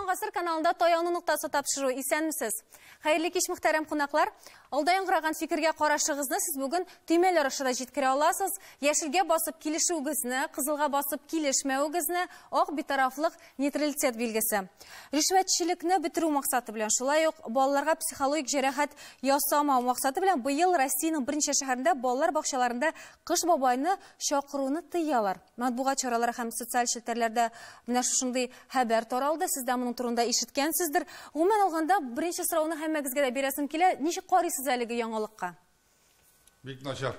Туған ғасыр каналында тояуны нұқтасы тапшыру исәнмісіз. Хайырлы кеш мұхтарам қонақлар. Алдайын құраған фикірге қарашығызны сіз бүгін түймелер ұшыда жеткіре аласыз. Яшілге басып келішу үгізні, қызылға басып келішме үгізні, оқ битарафлық нейтралитет белгісі. Ришвәтшілікні бітіру мақсаты білен. Шулай оқ балаларға психологик жерәхәт ясамау мақсаты білен бұйыл Россияның бірінші шәһәрінде балалар бақшаларында қыш бабайны шақыруны тыялар. Матбуғат чаралары һәм социаль шелтерлерде менә шушындай хәбәр таралды. Сіз дә моның турында ишеткәнсездер. Гомумән алганда беренче сорауны һәммәгезгә дә бирәсем килә. Ничек карыйсыз әлеге яңалыкка? Бик начар.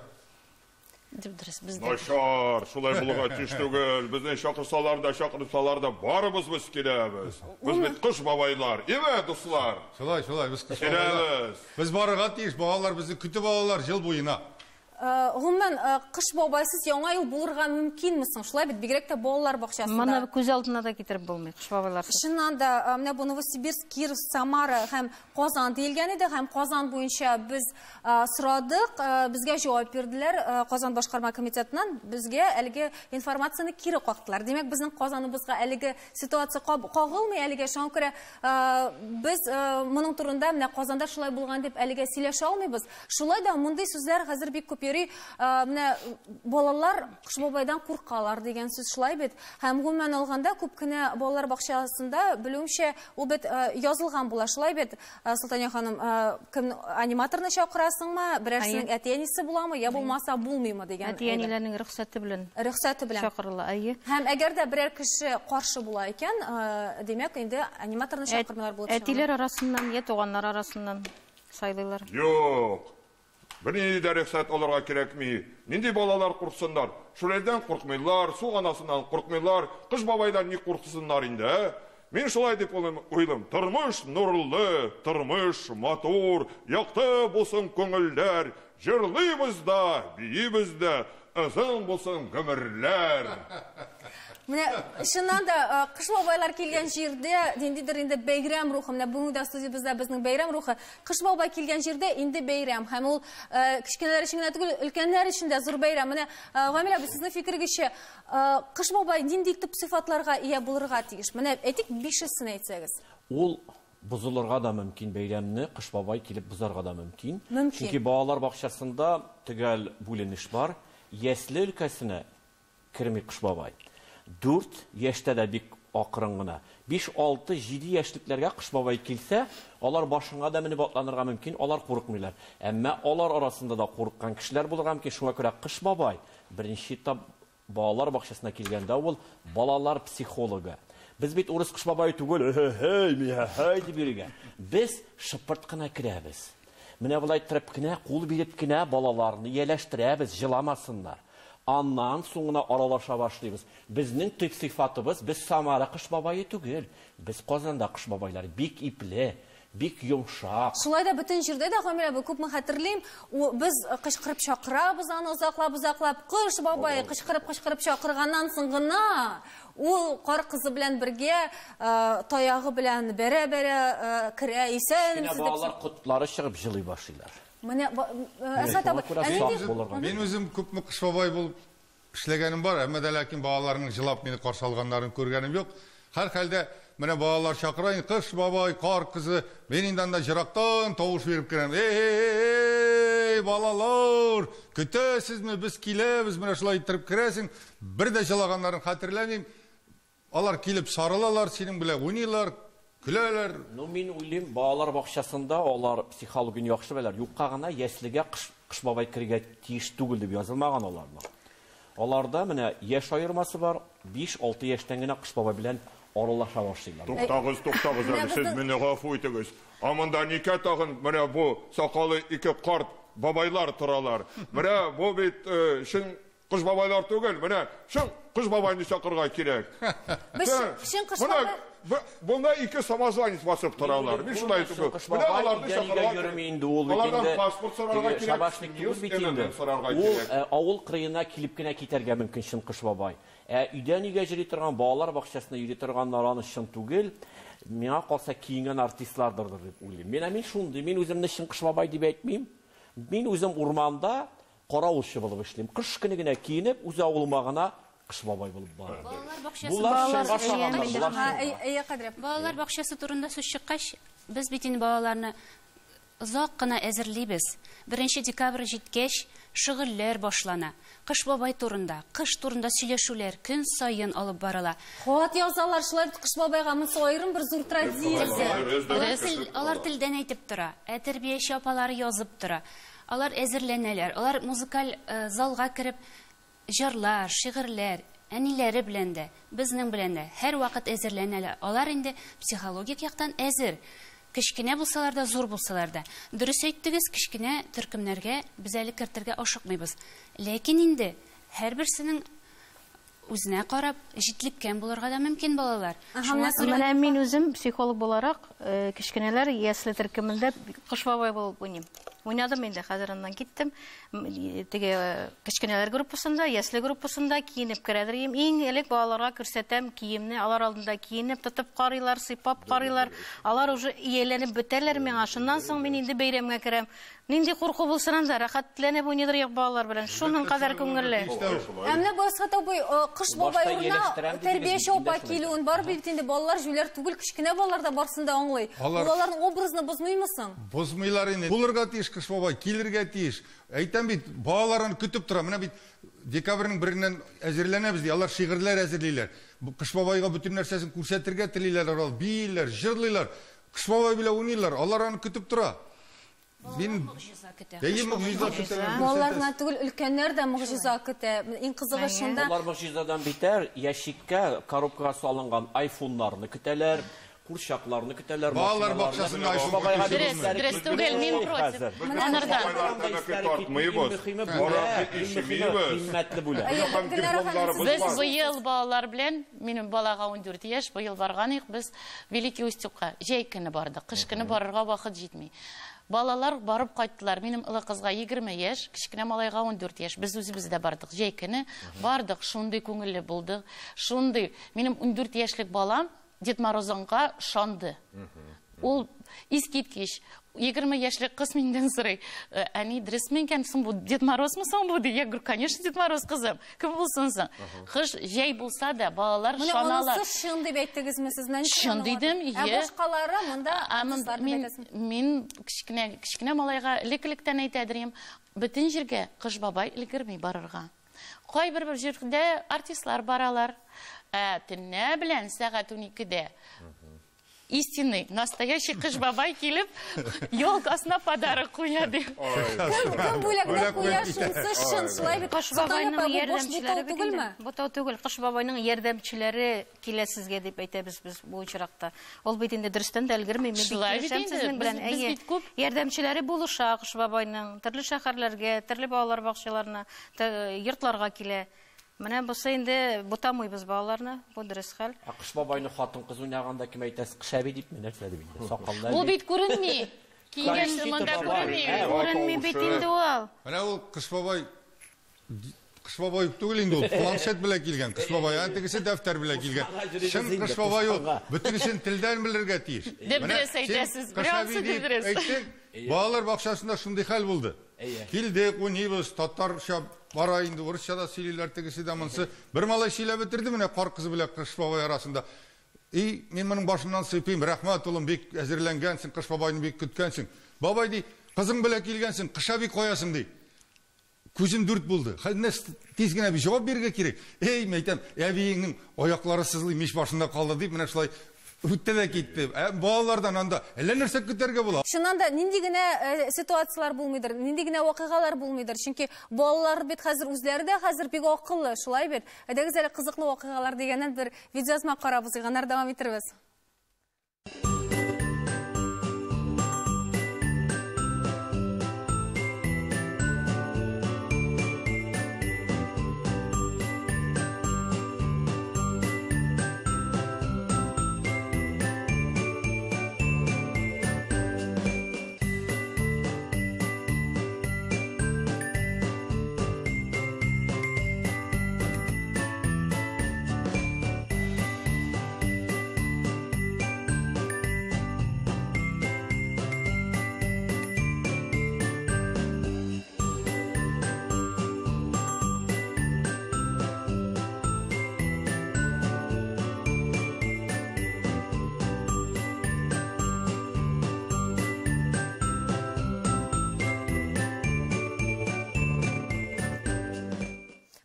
Начар, шулай булуга тиеш түгел. Безне чакырсалар да барыбыз без киләбез. Без бит кыш бабайлар. Эме, дуслар? Шулай, без кыш бабайлар. Без барырга тиеш, балалар безне көтеп алалар жыл буена. Гомумән кыш бабайсыз яңа ел булырга мөмкинме соң? Шулай бит бигрәк тә балалар бакчасында. Моны күз алдына да китереп булмый, кыш бабайларсыз. Чыннан да, менә бу Новосибирск, Киров, Самара һәм Казан диелгән иде, һәм Казан буенча без сорадык, безгә җавап бирделәр. Казан башкарма комитетыннан безгә әлеге информацияны кире кактылар. Димәк, безнең Казаныбызга әлеге ситуация кагылмый, әлегә шуңа күрә без моның турында менә Казанда шулай булган дип әлегә сөйләшә алмыйбыз. Шулай да мондый сүзләр хәзер бик күп йөри. Менә балалар кыш бабайдан куркалар дигән сүз шулай бит. Һәм гомумән алганда күп кенә балалар бакчасында белүемчә ул бит язылган була шулай бит. Султания ханым, кем аниматорны чакырасыңмы? Берәрсенең әти-әнисе буламы, я булмаса булмыймы дигән. Әти-әниләрнең рөхсәте белән. Рөхсәте белән чакырыла, әйе. Һәм әгәр дә берәр кеше каршы була икән, димәк инде аниматорны чакырмалар булып чыга. Әтиләр арасыннан, я туганнар арасыннан сайлыйлар. Юк. Берни дә рөхсәт алырга кирәкми. Нинди балалар курксыннар? Шулайдан куркмыйлар, суганасыннан куркмыйлар. Кыш бабайдан ни курксыннар инде? Мин шулай дип уйлыйм. Тормыш нурлы, тормыш матур, якты булсын күңелләр. Җырлыйбыз да, биебез дә, озын булсын гомерләр. Менә шуннан да кыш бабайлар килгән җирдә ниндидер инде бәйрәм рухы, менә бүгенге дә студиябызда безнең бәйрәм рухы. Кыш бабай килгән җирдә инде бәйрәм һәм ул кичкәнәләр өчен генә түгел, өлкәннәр өчен дә зур бәйрәм. Менә Гамилә, сезнең фикергезчә, кыш бабай нинди итеп сыйфатларга ия булырга тиеш? Менә әйтик, 5-сен әйтсәгез. Ул бузылырга да мөмкин бәйрәмне, кыш бабай килеп бузарга да мөмкин. Чөнки балалар бакчасында төгәл бүленеш бар. Ясле өлкәсенә керми кыш бабай. 4 яшьтә дә бик акрын гына. 5, 6, 7 яшьлекләргә кыш бабай килсә, алар башыңа да менеп атланырга мөмкин, алар курыкмыйлар. Әмма алар арасында да курыккан кешеләр булырга мөмкин. Шуңа күрә кыш бабай беренче этап балалар бакчасына килгәндә ул балалар психологы. Без бит урыс кыш бабай түгел, дип йөргән. Без шыпырт кына керәбез. Менә булай торып кына, кул биреп кына балаларны яләштерәбез, җыламасыннар. Аннан соңына аралаша башлыйбыз. Безнең төп сыйфатыбыз, без Самара кыш бабайы түгел. Без Казанда кыш бабайлар бик ипле, бик йомшак. Шулай да бөтен җирдә дә Гамилә, күпме хәтерлим, без кычкырып чакырабыз, аны озаклап, кыш бабай кычкырып чакырганнан соң гына ул кар кызы белән бергә таягы белән бәрә-бәрә керә, исәнмесез дип. Балалар котлары чыгып җылый башлыйлар. Мен өзім күпме кыш бабай булып эшләгәнем бар, әмма дә ләкин балаларның җылап мине каршы алганнарын күргәнем юк. Һәр хәлдә менә балалар чакыра, кыш бабай, кар кызы, мен инде анда җырактан тавыш биреп керәм. Эй, балалар, көтәсезме, без киләбез, менә шулай итеп керәсең. Бер дә җылаганнарын хәтерләмим. Алар килеп сарылалар, синең белән уйныйлар. Күләләр. Мин уйлыйм, балалар бакчасында алар психологын яхшы беләләр. Юкка гына яслегә кыш бабай кергә тиеш түгел дип язылмаган аларның. Аларда менә яшь айырмасы бар, 5-6 яшьтән генә кыш бабай белән аралаша башлыйлар. Туктагыз, сез мине гафу итегез. Аманда никә тагын менә бу сакалы ике карт бабайлар торалар. Менә бу бит шин кыш бабайлар түгел, менә шин кыш бабайны чакырга кирәк. Без шин кыш бабай Бунда ике самозванец басып торалар. Мин шулай түгел. Менә аларны чакырга йөрми инде ул бит инде. Паспорт сорарга кирәк. Шабашник түгел бит инде. Ул авыл кырыена килеп кенә китәргә мөмкин шин кыш бабай. Өйдән өйгә йөри торган балалар бакчасына йөри торганнар аны шин түгел. Миңа калса киенгән артистлардыр дип уйлыйм. Мин шундый, мин үземне шин кыш бабай дип әйтмим. Мин үзем урманда каравылчы булып эшлим. Кыш көне генә киенеп, үз авылыма гына Кыш бабай булып бара. Балалар бакчасы Булар шуңга шаганнар, булар Ага, шуңга. әйе, Кадир. Балалар бакчасы турында сүз чыккач, без бит инде балаларны озак кына әзерлибез. 1 декабрь җиткәч, шөгыльләр башлана. Кыш бабай турында, кыш турында сөйләшүләр көн сайын алып барыла. Хат язалар, шулай бит Кыш бабайга монсы аерым бер зур традиция. Алар телдән әйтеп тора, тәрбияче апалары язып тора. Алар әзерләнәләр, алар музыкаль залга кереп, җырлар, шигырьләр, әниләре белән дә, безнең белән дә һәр вакыт әзерләнәләр. Алар инде психологик яктан әзер. Кечкенә булсалар да, зур булсалар да. Дөрес әйттегез, кечкенә төркемнәргә без әле кертергә ашыкмыйбыз. Ләкин инде һәрберсенең үзенә карап җитлеккән булырга да мөмкин балалар. Менә мин үзем психолог буларак, кечкенәләр ясле төркемендә Кыш бабай булып уйныйм. Уйнадым инде, хәзереннән киттем. Теге кечкенәләр группасында, ясле группасында киенеп керәдерим. Иң элек балаларга күрсәтәм киемне, алар алдында киенеп тотып карыйлар, сыйпап карыйлар. Алар уже ияләнеп бетәләр миңа. Шуннан соң мин инде бәйрәмгә керәм. Нинди курку булсын да, рәхәтләнеп уйныйдыр балалар белән. Шуның кадәр күңелле. Әмма башка бу Кыш бабай урына тәрбияче апа килүен бар бит инде балалар җүләр түгел, кечкенә балалар да барсын да аңлый. Балаларның образын бозмыймысың? Бозмыйлар инде. Булырга тиеш Кыш бабай, килергә тиеш. Әйтәм бит, балаларын көтеп тора. Менә бит декабрьнең 1-ннән әзерләнәбез ди. Алар шигырьләр әзерлиләр. Кыш бабайга бүтән нәрсәсен күрсәтергә телиләр, алар бийләр, җырлыйлар. Кыш бабай белән уйныйлар. Алар аны көтеп тора. Мин Балаларга түгел, өлкәннәр дә мөгъҗиза көтә. Иң кызыгы шунда. Алар мөгъҗизадан битәр, ящиккә, коробкага салынган айфоннарны көтәләр, курчакларны көтәләр. Балалар бакчасында айфон Дөрес түгел, мин против. Без быел балалар белән, минем балага 14 яшь, быел барганык, без Великий Устюгка җәй көне бардык. Кыш көне барырга вакыт җитми. Балалар барып кайттылар. Минем улы кызга 20 яшь, кичкенә малайга 14 яшь. Без үзебез дә бардык. Җәй көне бардык, шундый күңелле булды. Шундый. Минем 14 яшьлек балам Дед Морозга шанды. Ул искиткеч 20 яшьлек кыз миндән сорый. Әни, дөресме икән соң бу Дед Морозмы соң бу? Я говорю, конечно, Дед Мороз кызым. Кем булсын соң? Кыш җәй булса да балалар шаналар. Моны шын дип әйттегезме сез? Шын дидем, башкалары монда мин кичкенә малайга элеклектән әйтәдерим. Бөтен җиргә Кыш бабай өлгерми барырга. Кайбер бер җирдә артистлар баралар. Төнне белән сәгать 12-дә истинный, настоящий Кыш бабай килеп, елкасына подарок куя ди. Кем бүләгенә куя, шунсы шын, шулай бит. Кыш бабайның ярдәмчеләре түгелме? Бутау түгел, Кыш бабайның ярдәмчеләре килә сезгә дип әйтәбез без бу очракта. Ул бит инде дөрестән дә өлгерми, мин сезнең белән ярдәмчеләре булыша Кыш бабайның төрле шәһәрләргә, төрле балалар бакчаларына, йортларга килә. Менә бусы инде бутамыйбыз балаларны, бу дөрес хәл. Кыш бабайны хатын-кыз уйнаганда кем әйтәс? Кыш әби дип нәрсә дип инде? Сакаллар. Ул бит күренми. Кигән монда күренми. Күренми бит инде ул. Менә ул Кыш бабай түгел инде ул. Планшет белән килгән Кыш бабай. Антигесе дәфтәр белән килгән. Шын Кыш бабай ул. Бөтенесен телдән белергә тиеш. Дип дөрес әйтәсез. Берәүсе дип дөрес. Балалар бакчасында шундый хәл булды. Килдек, уйныйбыз, татарча бара инде, урысча да сөйлиләр, тегесе дә монсы. Бер малай сөйләп бетерде менә кар кызы белән Кыш бабай арасында. Мин моның башыннан сыйпыйм, рәхмәт улым, бик әзерләнгәнсең, Кыш бабайны бик көткәнсең. Бабай ди, кызың белән килгәнсең, кыша бик куясың ди. Күзем дүрт булды. Хәзер тиз генә бер җавап бирергә кирәк. Мәйтәм, әбиеңнең аяклары сызлый, миш башында калды дип, менә шулай үтте дә китте. Балалардан анда әллә нәрсә көтәргә була. Шуннан да нинди генә ситуациялар булмыйдыр, нинди генә вакыйгалар булмыйдыр. Чөнки балалар бит хәзер үзләре дә хәзер бик акыллы, шулай бит. Әдәгез әле кызыклы вакыйгалар дигәннән бер видеозма карабыз, яннар дәвам иттербез.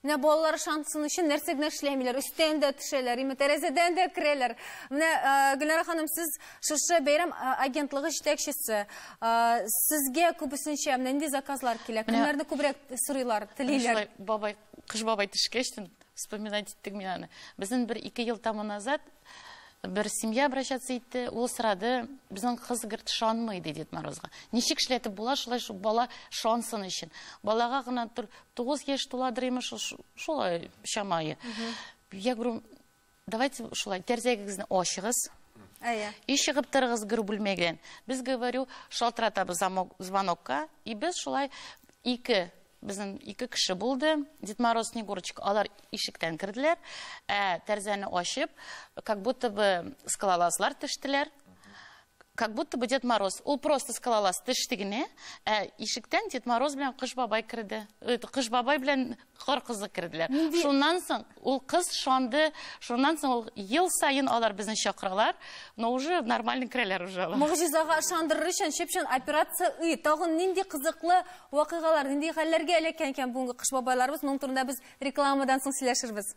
Менә балалар шансын өчен нәрсә генә эшләмиләр, өстән дә төшәләр, тәрәзәдән дә керәләр. Менә Гөлнара ханым, сез шушы бәйрәм агентлыгы җитәкчесе, сезгә күбесенчә менә нинди заказлар килә? Кемнәрне күбрәк сорыйлар, телиләр? Бабай, кыш бабай төшкәчтен вспоминать иттек мин аны. Безнең 1-2 ел тому назад bir семья обращаться итте, ул сорады, безнең кыз гырт шанмый Дед Морозга. Ничек эшләтеп була, шулай шу бала шансын өчен. Балага гына 9 яшь туладыр имеш, шулай шамайы. Я говорю, давайте шулай тәрзәгегезне ачыгыз. И чыгып торыгыз гөр бүлмәгән. Без говорю, шалтыратабыз звонокка, и без шулай Безнең 2 кеше булды. Дед Мороз, Снегурочка, алар ишектән керделәр. Тәрзәне ачып, как будто бы скалолазлар төштеләр. Как будто бы Дед Мороз, ул просто скалолаз төште генә, ишектән Дед Мороз белән Кыш бабай керде. Кыш бабай белән кар кызы керделәр. Шуннан соң ул кыз шанды, шуннан соң ул ел сайын алар безне чакыралар, но уже нормально керәләр уже. Могҗизага ышандырыр өчен шепшен операция тагын нинди кызыклы вакыйгалар, нинди хәлләргә эләккән икән бүгенге Кыш бабайларыбыз, моның турында без рекламадан соң сөйләшербез.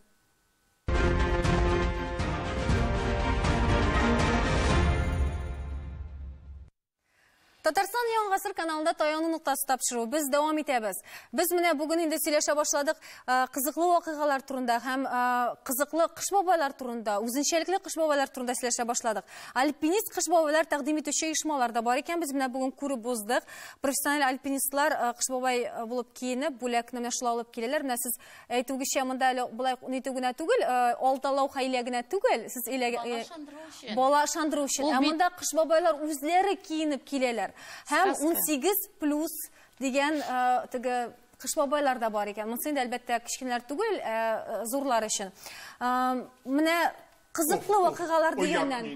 Татарстан Яңа гасыр каналында Таяну нуктасы тапшыру. Без дәвам итәбез. Без менә бүген инде сөйләшә башладык кызыклы вакыйгалар турында һәм кызыклы Кыш бабайлар турында, үзенчәлекле Кыш бабайлар турында сөйләшә башладык. Альпинист Кыш бабайлар тәкъдим итүче оешмалар да бар икән. Без менә бүген күреп уздык. Профессиональ альпинистлар Кыш бабай булып киенеп, бүләкне менә шулай алып киләләр. Менә сез әйтүгезчә монда булай нитү генә түгел, алталау хәйлә генә түгел. Сез бала шандыру өчен. Ә монда Кыш бабайлар үзләре киенеп киләләр. Һәм 18+ дигән Кыш бабайлар да бар икән. Монысы инде әлбәттә кичкенәләр түгел, зурлар өчен. Менә кызыклы вакыйгалар дигәннән.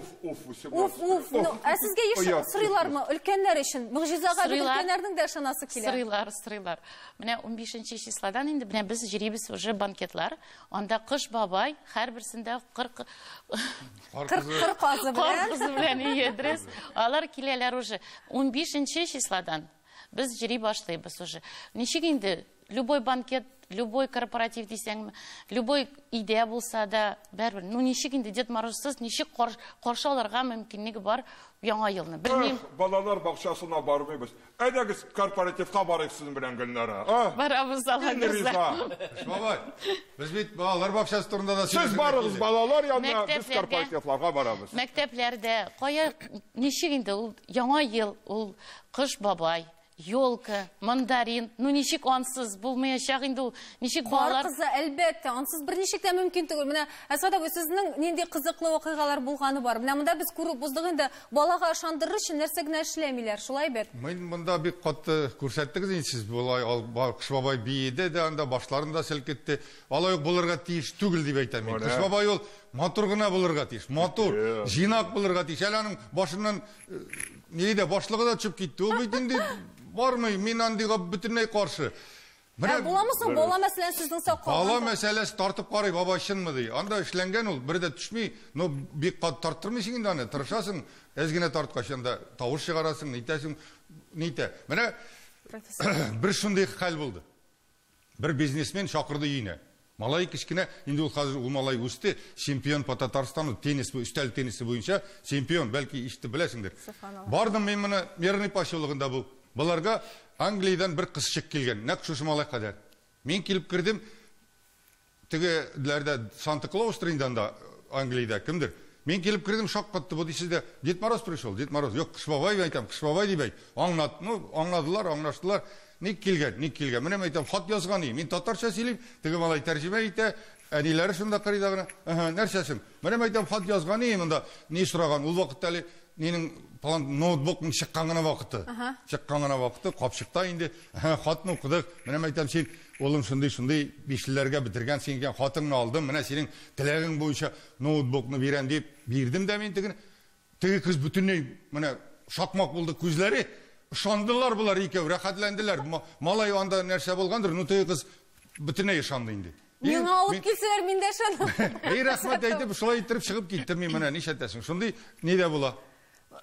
Сезгә еш сырыйлармы өлкәннәр өчен? Могҗизага өлкәннәрнең дә ышанасы килә. Сырыйлар. Менә 15 числодан инде менә без җирибез уже банкетлар. Анда Кыш бабай һәрберсендә 40 казы белән ядрес. Алар киләләр уже 15 числодан. Без җири башлыйбыз уже. Ничек инде любой банкет, любой корпоратив дисәң, любой идея булса да, бәрбер. Ну ничек инде Дед Морозсыз ничек каршы алырга мөмкинлеге бар яңа елны. Белмим. Балалар бакчасына бармыйбыз. Әйдәгез корпоративка барыйк сезнең белән Гөлнара. Барабыз алганда. Бабай, без бит балалар бакчасы турында да Сез барыгыз балалар янына, без корпоративларга барабыз. Мәктәпләрдә кая ничек инде ул яңа ел, ул Кыш бабай, елка, мандарин, ну ничек ансыз булмаячак инде ул, ничек балалар. Кызы әлбәттә, ансыз берничек тә мөмкин түгел. Менә Әсгать абый, сезнең нинди кызыклы вакыйгалар булганы бар? Менә монда без күреп уздык инде, балага ышандырыр өчен нәрсә генә эшләмиләр, шулай бит. Мен монда бик катты күрсәттегез инде сез, булай Кыш бабай биеде дә, анда башларында селкетте. Алай булырга тиеш түгел дип әйтәм мин. Кыш бабай ул матур гына булырга тиеш, матур, җинак булырга тиеш. Аның башыннан нидә башлыгы да төшеп китте. Ул бит инде бармый, мин андыйга бөтенләй каршы. Буламы соң бала мәсьәләсе сезнең сау калган? Бала мәсьәләсе тартып карый, бабай чынмы ди. Анда эшләнгән ул, бер дә төшми, но бик кат тарттырмыйсың инде аны, тырышасың, әзгенә тарткач анда тавыш чыгарасың, нитәсең, нитә. Менә бер шундый хәл булды. Бер бизнесмен чакырды өенә. Малай кичкенә, инде ул хәзер ул малай үсте, чемпион по Татарстану теннис, өстәл теннисы буенча чемпион, бәлки ишетеп беләсеңдер. Бардым мен моны Мирный поселогында бу. Буларга Англиядан бер кызчык килгән, нәкъ шушы малай кадәр. Мин килеп кирдем, тегеләрдә Санта-Клаус трендында Англияда кемдер. Мин килеп кирдем, шок катты, бу дисездә Дед Мороз пришел, Дед Мороз. Юк, Кыш бабай әйтәм, Кыш бабай дип әйт. Аңладылар, аңлаштылар. Ник килгән? Менә әйтәм, хат язган идем. Мин татарча сөйлим, теге малай тәрҗемә итә. Әниләре шунда карый да гына. Нәрсәсең? Менә әйтәм, хат язган идем, монда ни сораган? Ул вакытта әле минем ноутбукның чыккан гына вакыты. Чыккан гына вакыты, капчыкта инде хатны укыдык. Менә әйтәм, син улым шундый бишләргә бетергән, сингән хатыңны алдым. Менә синең теләгең буенча ноутбукны бирәм дип бирдем дә мин теге кыз бүтүней менә шакмак булды күзләре. Ышандылар булар икәү, рәхәтләнделәр. Малай анда нәрсә булгандыр, ну теге кыз бүтүней ышанды инде. Миңа алып килсәләр, мин дә ышанам. Рәхмәт әйтеп, шулай иттереп чыгып киттем мин менә, нишләтәсең? Шундый нидә була?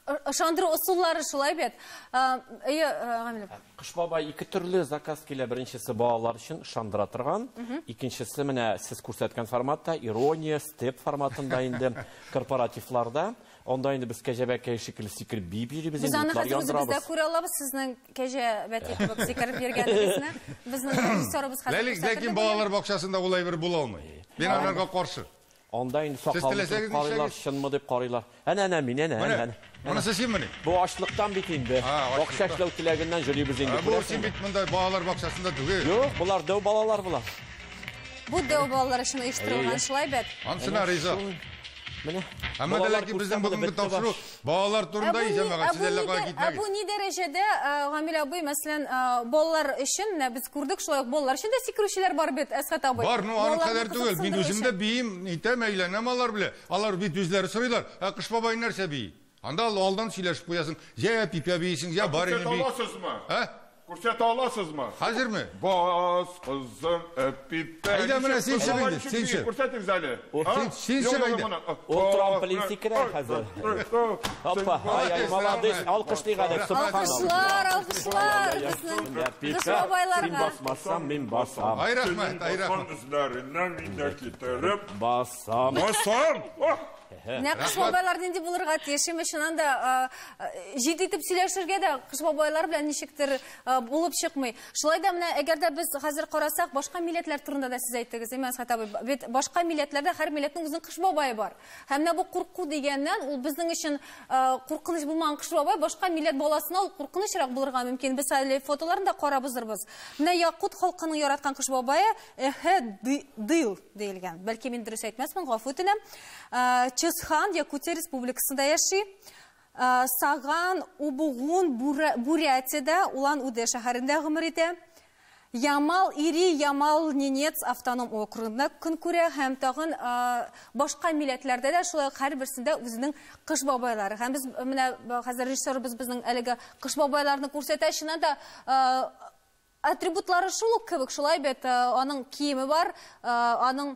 ышандыру ысуллары шулай бит. Гамилә. Кыш бабай ике төрле заказ килә. Беренчесе балалар өчен ышандыра торган, икенчесе менә сез күрсәткән форматта, ирония, степ форматында инде корпоративларда. Онда инде без кәҗәбәкәй шикелле сикереп биеп йөрибез, Без аны инде хәзер үзебездә күрә алабыз, сезнең кәҗәбәкәй кебек сикереп йөргәнегезне. Безнең режиссерыбыз хәзер. Ләкин балалар бакчасында улай бер була алмый. Мин аларга каршы. Онда инде сакаллы карыйлар, чынмы дип карыйлар. Әнә мин, әнә. Монысы синме? Бу ачлыктан бит инде. Бакча эшләү теләгеннән җөрибез инде. Бу син бит монда балалар бакчасында түгел. Юк, булар дәү балалар булар. Бу дәү балалар өчен оештырылган шулай бит. Ансына риза. Менә. Әмма ләкин безнең бүгенге тапшыру балалар турында җәмәгать сезләргә китмәгез. Бу ни дәрәҗәдә, Гамил абый, мәсәлән, балалар өчен без күрдек шулай балалар өчен дә сикерүчеләр бар бит, Әсгать абый. Бар, аны кадәр түгел. Мин үзем дә биим, итәм, әйләнәм алар белән. Алар бит үзләре сорыйлар. Кыш бабай нәрсә бии? Анда алдан сөйләшеп куясың. Я пипя бийсең, я барыны бий. Күрсәтә аласызмы? Хәзерме? Бас кызым пипя. Әйдә менә син чыгың, син чык. Күрсәтегез әле. Син чыгың. Ул трамплин сикерә хәзер. Хоппа, ай, молодец, алкышлыйк әле. Алкышлар. Кыш бабайларга. Син басмасам, мин басам. Ай рәхмәт, ай рәхмәт. Үзләреннән миндә китереп Басам. Нә кыш бабайлар нинди булырга тиешме, шуннан да җитди итеп сөйләшергә дә кыш бабайлар белән ничектер булып чыкмый. Шулай да менә әгәр дә без хәзер карасак, башка милләтләр турында да сез әйттегез, Әсгать абый. Бит башка милләтләрдә һәр милләтнең үзенең кыш бабае бар. Һәм менә бу курку дигәннән, ул безнең өчен куркыныч булмаган кыш бабай, башка милләт баласына ул куркынычрак булырга мөмкин. Без әле фотоларын да карабыздырбыз. Менә якут халкының яраткан кыш бабае дыл диелгән. Бәлки мин дөрес әйтмәсмен, гафу үтенәм. Чысхан Якутия Республикасында яши. Саган Убугун Бурятиядә, Улан Удэ шәһәрендә гомер итә. Ямал Ири, Ямал Ненец автоном округында көн күрә һәм тагын башка милләтләрдә дә шулай һәрберсендә үзенең кыш бабайлары. Һәм без менә хәзер режиссерыбыз безнең әлеге кыш бабайларны күрсәтә, шуннан да атрибутлары шул ук кебек, шулай бит аның киеме бар, аның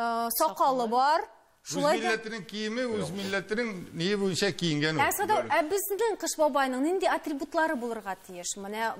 сакалы бар. Үз милләтенең киеме, үз милләтенең ние буенча киенгән ул. Безнең кыш бабайның нинди атрибутлары булырга тиеш? Менә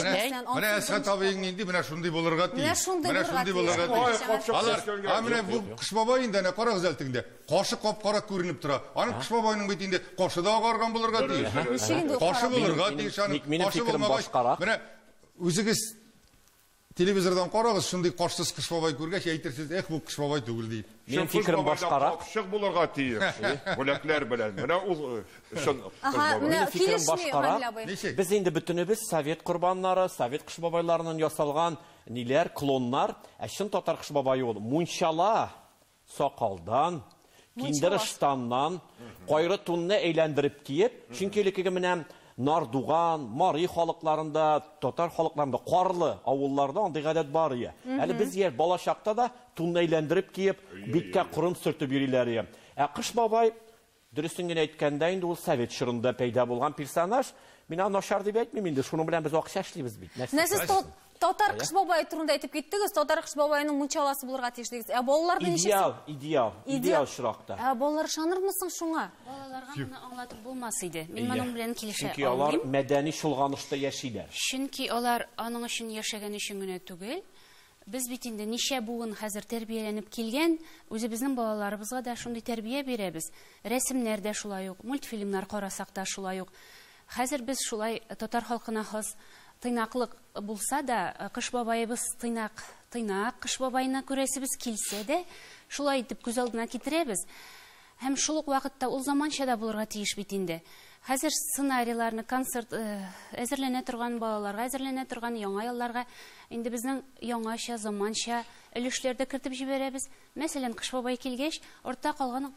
менә Әсгать абыйның нинди менә шундый булырга тиеш. Менә шундый булырга тиеш. Алар, менә бу кыш бабай инде нә карагыз әлтеңдә. Кашы кап-кара күренеп тора. Аның кыш бабайның бит инде кашы да агарган булырга тиеш. Кашы булырга тиеш, аның кашы булмагач. Менә үзегез телевизордан карагыз, шундый кашсыз кыш бабай күргәч әйтерсез, бу кыш бабай түгел дип. Минем фикерем башкарак. Капшык булырга тиеш. Бүләкләр белән. Менә ул өчен Минем фикерем башкарак. Без инде бөтенебез совет курбаннары, совет кыш бабайларының ясалган ниләр, клоннар, чын татар кыш бабай ул. Мунчала сакалдан, киндерштаннан, кайры тунны әйләндереп киеп, чөнки лекеге менә Нардуган, Мари халыкларында, татар халыкларында, карлы авылларда андый гадәт бар ия. Әле без яшь балачакта да тунны әйләндереп киеп, биткә курым сөртеп йөриләр ия. Кыш бабай, дөресен генә әйткәндә, инде ул совет чорында пәйда булган персонаж. Мин аны начар дип әйтмим инде, шуның белән без акча эшлибез бит. Сез татар кыш бабай турында әйтеп киттегез, татар кыш бабайның мунчаласы булырга тиеш дигез. Балаларны ничек? Идеал чиракта. Балалар ышанырмысың шуңа? Балаларга моны аңлатып булмас иде. Мин моның белән килешә алмыйм. Чөнки алар мәдәни шулганышта яшиләр. Чөнки алар аның өчен яшәгән өчен генә түгел. Без бит инде ничә буын хәзер тәрбияләнеп килгән, үзебезнең балаларыбызга да шундый тәрбия бирәбез. Рәсемнәр дә шулай ук, мультфильмнар карасак та шулай ук. Хәзер без шулай татар халкына хас тыйнаклык булса да, кыш бабайыбыз тыйнак, кыш бабайны күрәсебез килсә дә, шулай итеп күз алдына китерәбез. Һәм шул ук вакытта ул заманча да булырга тиеш бит инде. Хәзер сценарийларны, концерт әзерләнә торган балаларга, әзерләнә торган яңа елларга инде безнең яңача, заманча өлешләрдә кертеп җибәрәбез. Мәсәлән, кыш бабай килгәч, ортта калган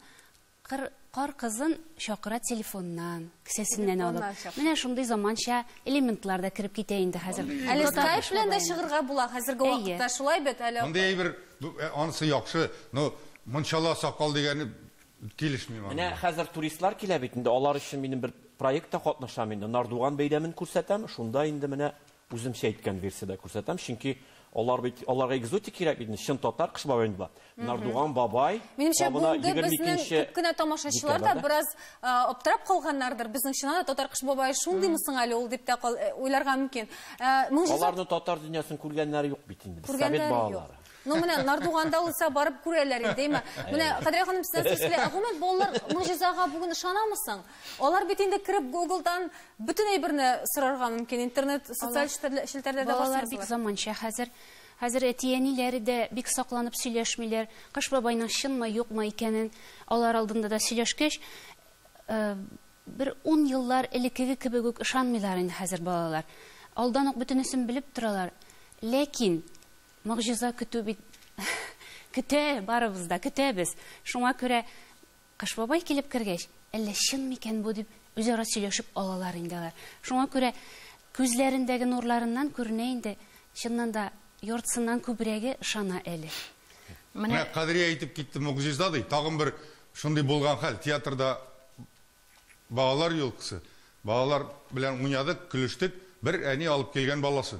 кар кызын чакыра телефоннан, кесәсеннән алып. Менә шундый заманча элементлар да кирип китә инде хәзер. Әле Skype белән дә чыгырга була хәзерге вакытта, шулай бит әле. Мондый бер анысы яхшы, мунчала сакал дигәне килешмим. Менә хәзер туристлар килә бит инде, алар өчен минем бер проектта катнашам инде. Нардуган бәйрәмен күрсәтәм, шунда инде менә үземчә әйткән версиядә күрсәтәм, чөнки Аларга экзотик кирәк бит, чын татар кыш бабайны бар. Нардуган бабай, Менимчә, абына булды, безнең 22-нче күп кенә тамашачылар да бераз аптырап калганнардыр. Безнең чыннан да татар кыш бабай шундыймы соң әле ул дип тә уйларга мөмкин. Аларны татар дөньясын күргәннәре юк бит инде. Совет балалары. Ну, менә Нардуганда улса барып күрәләр инде, әйме? Менә Кадия ханым сездән сөйлә, гомумән балалар могҗизага бүген ышанамысың? Алар бит инде кирип Google-дан бөтен әйберне сорарга мөмкин, интернет, социаль челтәрдә дә Балалар бик заманча хәзер әтиәниләре дә бик сакланып сөйләшмиләр. Кыш бабайның чынмы, юкмы икәнен алар алдында да сөйләшкәч, бер 10 еллар элекеге кебек үк ышанмыйлар инде хәзер балалар. Алдан ук бөтенесен белеп торалар. Ләкин могҗиза көтү бит көтә барыбыз да, көтәбез. Шуңа күрә Кыш бабай килеп кергәч, әллә чын микән бу дип үзара сөйләшеп алалар инде алар. Шуңа күрә күзләрендәге нурларыннан күренә инде, чыннан да яртысыннан күбрәге ышана әле. Менә Кадрия әйтеп китте, могҗиза ди. Тагын бер шундый булган хәл. Театрда балалар юлкысы. Балалар белән уйнадык, көлештек. Бер әни алып килгән баласы.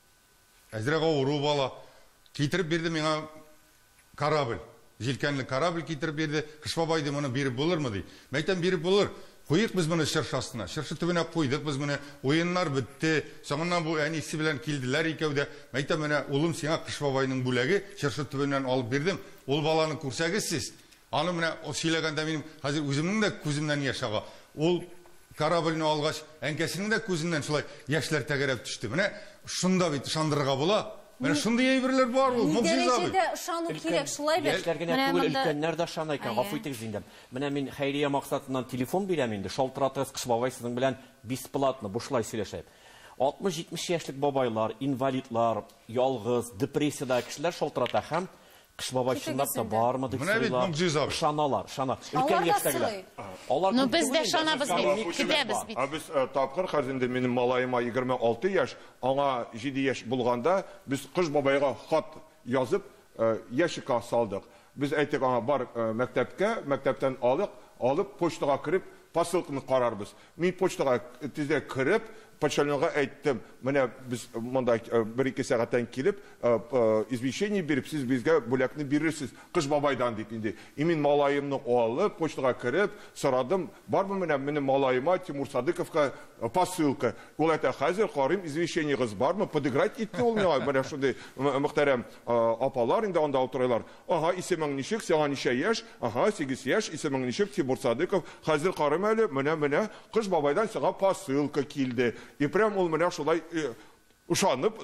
Әзрәк авыру бала. Китереп бирде миңа корабль. Җилкәнле корабль китереп бирде. Кыш бабай ди, моны биреп булырмы ди. Мәйтәм биреп булыр. Куйык без моны чыршы астына. Чыршы төбенә куйдык без моны. Уеннар бетте. Соңыннан бу әнисе белән килделәр икәүдә. Мәйтәм менә улым сиңа Кыш бабайның бүләге чыршы төбеннән алып бирдем. Ул баланы күрсәгез сез. Аны менә сөйләгәндә минем хәзер үземнең дә күземнән яшь ага. Ул корабльне алгач, әнкәсенең дә күзеннән шулай яшьләр тәгәрәп төште. Менә шунда бит ышандырырга була. Менә шундый әйберләр бар ул, могҗиза бит. Дәрәҗәдә ышану кирәк, шулай бит. Яшьләр генә түгел, өлкәннәр дә ышана икән. Гафу итегез инде. Менә мин хәйрия максатыннан телефон бирәм инде. Шалтыратыгыз Кыш бабай сезнең белән бесплатно бушлай сөйләшәбез. 60-70 яшьлек бабайлар, инвалидлар, ялгыз, депрессиядә кешеләр шалтырата һәм Кыш бабай чынлап та бармы дип сойлар. Ышаналар, ышана. Өлкән яшьтәгеләр. Ну без дә ышанабыз бит, көтәбез бит. Без тапкыр хәзер минем малаема 26 яшь, аңа 7 яшь булганда без Кыш бабайга хат язып, ящикка салдык. Без әйтик аңа бар мәктәпкә, мәктәптән алып почтага кирип, посылканы карарбыз. Мин почтага тиздә кирип, почтальонга әйттем, менә без монда 1-2 сәгатьтән килеп, извещение биреп, сез безгә бүләкне бирерсез Кыш бабайдан дип инде. Мин малаемны алып, почтага кирип, сорадым, бармы менә минем малаема Тимур Садыковка посылка. Ул әйтә, хәзер карыйм, извещениегыз бармы? Подыграть итте ул миңа, менә шундый мөхтәрәм апалар инде анда утыралар. Ага, исемең ничек? Сиңа ничә яшь? Ага, 8 яшь. Исемең ничек? Тимур Садыков. Хәзер карыйм әле, менә Кыш бабайдан сиңа посылка килде. И прям ул менә шулай ушанып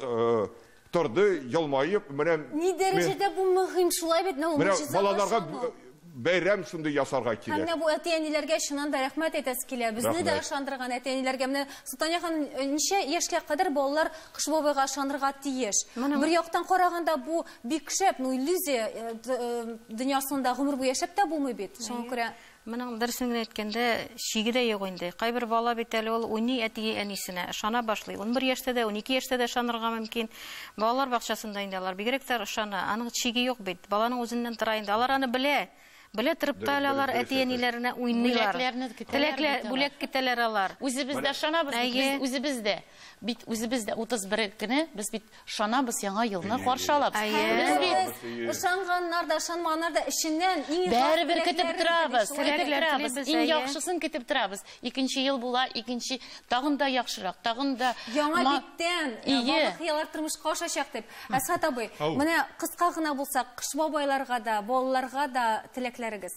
торды, елмаеп, менә Ни дәрәҗәдә бу мөһим, шулай бит, ул могҗиза. Балаларга бәйрәм шундый ясарга кирәк. Һәм бу әтиәниләргә шуннан да рәхмәт әйтәс килә. Безне дә ышандырган әтиәниләргә менә Султания ханым, ничә яшькә кадәр балалар Кыш бабайга ышанырга тиеш. Бер яктан караганда бу бик шәп, иллюзия дөньясында гомер буе яшәп тә булмый бит. Шуңа күрә Менің дәресен әйткәндә шиге дә юк инде. Кайбер бала бит әле ул уйный әтиге әнисенә ышана башлый. 11 яшьтә дә, 12 яшьтә дә ышанырга мөмкин. Балалар бакчасында инде алар бигрәк тә ышана. Аның шиге юк бит. Баланың үзеннән тора инде. Алар аны белә. Белә торып та алар әти-әниләренә уйныйлар. Бүләк китәләр алар. Үзебез дә ышанабыз, үзебез дә. Бит үзебез дә 31 көне без бит ышанабыз, яңа елны каршы алабыз. Без бит ышанганнар да, ышанмаганнар да эшеннән бәрбер көтеп торабыз, иң яхшысын көтеп торабыз. Икенче ел була, икенче тагын да яхшырак, тагын да яңа биттән, яңа хыяллар тормышка ашачак дип. Әсхат абый, менә кыска гына булса, Кыш бабайларга да, балаларга да теләкләрегез.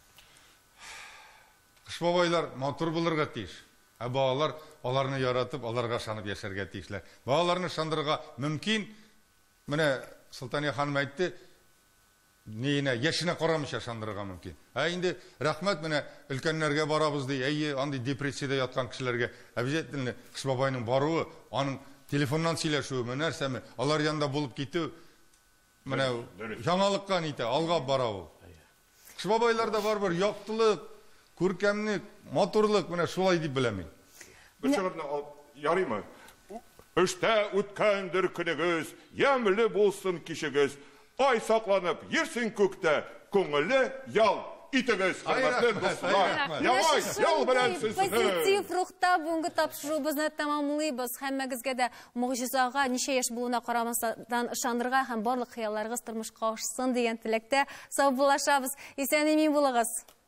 Кыш бабайлар матур булырга тиеш. Ә балалар аларны яратып, аларга ышанып яшәргә тиешләр. Балаларны ышандырырга мөмкин. Менә Султания ханым әйтте, нигенә яшенә карамыйча ышандырырга мөмкин. Ә инде рәхмәт менә өлкәннәргә барабыз ди, әйе, андый депрессиядә яткан кешеләргә обязательно Кыш бабайның баруы, аның телефоннан сөйләшүе, нәрсәме, алар янында булып китү, менә яңалыкка нитә, алга бара ул. Кыш бабайларда бар яктылык, күркәмлек, матурлык, менә шулай дип беләм мин. Бер шигырьне ярыймы? Эштә үткәндер көнегез, ямьле булсын кичегез. Ай сакланып, йөрсен күктә, күңелле ял, итегез, хөрмәтле дуслар. Явай, ял белән сезне. Позитив рухта бүгенге тапшырубызны тәмамлыйбыз. Һәммәгезгә дә могҗизага, ничә яшь булуына карамастан ышанырга һәм барлык хыялларыгыз тормышка ашсын дигән теләктә сау булашабыз. Исән-имин булыгыз.